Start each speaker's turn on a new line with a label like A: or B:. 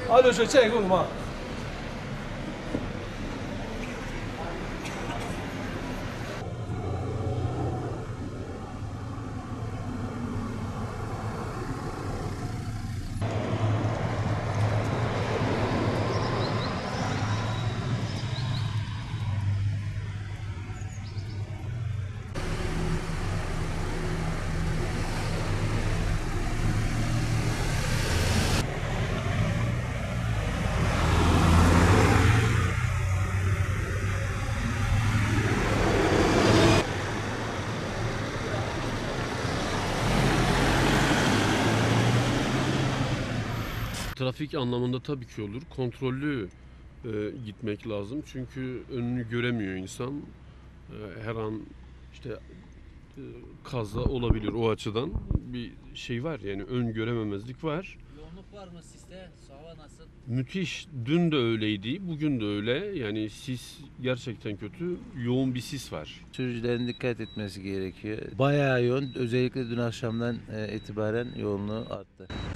A: 好，流水这一个嘛。
B: Trafik anlamında tabii ki olur. Kontrollü gitmek lazım. Çünkü önünü göremiyor insan. Her an işte kaza olabilir, o açıdan bir şey var, yani ön görememezlik var.
C: Yoğunluk var mı sizde? Hava nasıl?
B: Müthiş. Dün de öyleydi, bugün de öyle. Yani sis gerçekten kötü. Yoğun bir sis var.
D: Sürücülerin dikkat etmesi gerekiyor. Bayağı yoğun. Özellikle dün akşamdan itibaren yoğunluğu arttı.